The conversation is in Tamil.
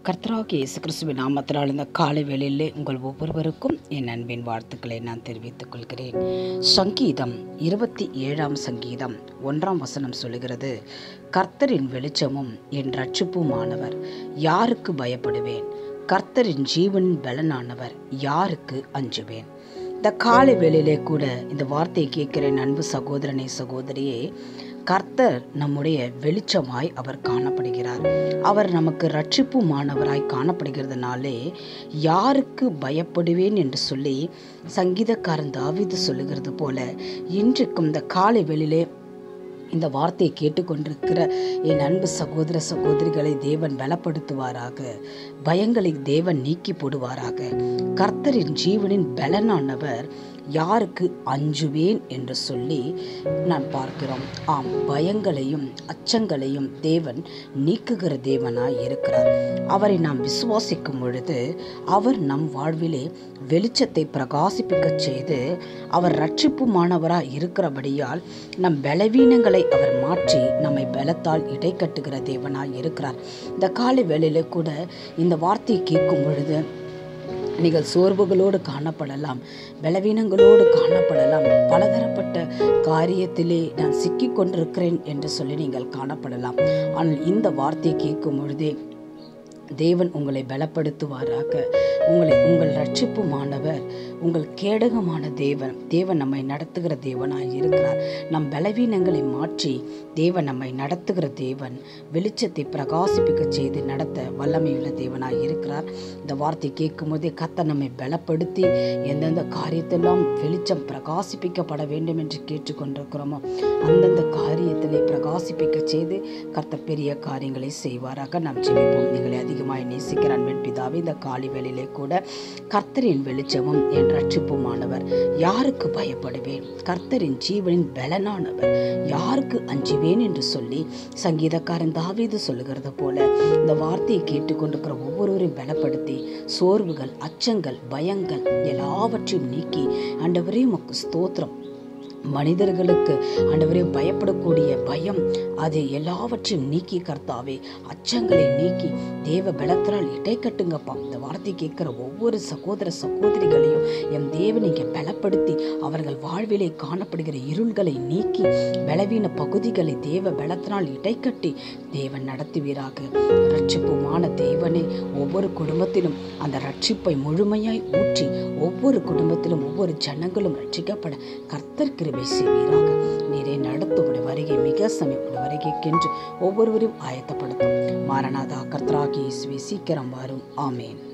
கர்த்தராகிய இயேசு கிறிஸ்துவின் நாமத்தினால் இந்த காலை வேளையிலே உங்கள் ஒவ்வொருவருக்கும் என் அன்பின் வாழ்த்துக்களை நான் தெரிவித்துக் கொள்கிறேன். சங்கீதம் 27 சங்கீதம் 1 சொல்லுகிறது, கர்த்தரின் வெளிச்சமும் என் இரட்சிப்புமானவர், யாருக்கு பயப்படுவேன்? கர்த்தரின் ஜீவனின் பலனானவர், யாருக்கு அஞ்சுவேன்? இந்த காலை வேளையிலே கூட இந்த வார்த்தையை கேட்கிறேன் அன்பு சகோதரனே, சகோதரியே. கர்த்தர் நம்முடைய வெளிச்சமாய் அவர் காணப்படுகிறார். அவர் நமக்கு இரட்சிப்புமானவராய் காணப்படுகிறதுனாலே யாருக்கு பயப்படுவேன் என்று சொல்லி சங்கீதக்காரன் தாவீது சொல்லுகிறது போல, இன்றைக்கும் இந்த காலை வேளையிலே இந்த வார்த்தையை கேட்டுக்கொண்டிருக்கிற என் அன்பு சகோதர சகோதரிகளை தேவன் பலப்படுத்துவாராக. பயங்களை தேவன் நீக்கி போடுவாராக. கர்த்தரின் ஜீவனின் பலனானவர், யாருக்கு அஞ்சுவேன் என்று சொல்லி நான் பார்க்கிறோம். ஆம், பயங்களையும் அச்சங்களையும் தேவன் நீக்குகிற தேவனாய் இருக்கிறார். அவரை நாம் விசுவாசிக்கும் பொழுது அவர் நம் வாழ்விலே வெளிச்சத்தை பிரகாசிப்பிக்க செய்து அவர் இரட்சிப்புமானவராய் இருக்கிறபடியால் நம் பலவீனங்களை அவர் மாற்றி நம்மை பலத்தால் இடை கட்டுகிற தேவனாய் இருக்கிறார். இந்த காலை வேளையில கூட இந்த வார்த்தையை கேட்கும் பொழுது நீங்கள் சோர்வுகளோடு காணப்படலாம், பலவீனங்களோடு காணப்படலாம், பலதரப்பட்ட காரியத்திலே நான் சிக்கிக் கொண்டிருக்கிறேன் என்று சொல்லி நீங்கள் காணப்படலாம். ஆனால் இந்த வார்த்தையை கேட்கும் பொழுதே தேவன் உங்களை பலப்படுத்துவாராக. உங்கள் இரட்சிப்புமானவர், உங்கள் கேடகமான தேவன் நம்மை நடத்துகிற தேவனாய் இருக்கிறார். நம் பலவீனங்களை மாற்றி தேவன் நம்மை நடத்துகிற தேவன், வெளிச்சத்தை பிரகாசிப்பிக்க செய்து நடத்த வல்லமையுள்ள தேவனாய் இருக்கிறார். இந்த வார்த்தை கேட்கும் போதே கர்த்தர் நம்மை பலப்படுத்தி எந்தெந்த காரியத்தெல்லாம் வெளிச்சம் பிரகாசிப்பிக்கப்பட வேண்டும் என்று கேட்டுக்கொண்டிருக்கிறோமோ அந்தந்த காரியத்திலே பிரகாசிப்பிக்க செய்து கர்த்தர் பெரிய காரியங்களை செய்வாராக. நாம் ஜெபிப்போம். எங்களை அதிகமாய் நேசிக்கிற அன்பின் பிதாவே, இந்த காலை வேளையிலே கூட கர்த்தரின் வெளிச்சமும் என் இரட்சிப்புமானவர், யாருக்கு பயப்படுவேன்? கர்த்தரின் ஜீவனின் பலனானவர், யாருக்கு அஞ்சுவேன் என்று சொல்லி சங்கீதக்காரன் தாவீது சொல்லுகிறது போல இந்த வார்த்தையை கேட்டுக்கொண்டிருக்கிற ஒவ்வொருவரையும் பலப்படுத்தி சோர்வுகள், அச்சங்கள், பயங்கள் எல்லாவற்றையும் நீக்கி ஆண்டவரே உமக்கு ஸ்தோத்திரம். மனிதர்களுக்கு ஆண்டவரே பயப்படக்கூடிய பயம், அது எல்லாவற்றையும் நீக்கி கர்த்தாவே அச்சங்களை நீக்கி தேவ பலத்தினால் இடை கட்டுங்கப்பா. இந்த வார்த்தை கேட்கிற ஒவ்வொரு சகோதர சகோதரிகளையும் என் தேவன் இங்கே பலப்படுத்தி அவர்கள் வாழ்விலே காணப்படுகிற இருள்களை நீக்கி பலவீன பகுதிகளை தேவ பலத்தினால் இடை கட்டி தேவன் நடத்துவீராக. இரட்சிப்புமான தேவனே, ஒவ்வொரு குடும்பத்திலும் அந்த ரட்சிப்பை முழுமையாய் ஊற்றி ஒவ்வொரு குடும்பத்திலும் ஒவ்வொரு ஜனங்களும் ரட்சிக்கப்பட கர்த்தர் கிருபை செய்வீராக. நீரே நடத்தும் வருகை மிக சமீப வருகைக்கென்று ஒவ்வொருவரையும் ஆயத்தப்படுத்தும். மாரநாதா, கர்த்தராகிய இயேசுவே சீக்கிரம் வரும். ஆமேன்.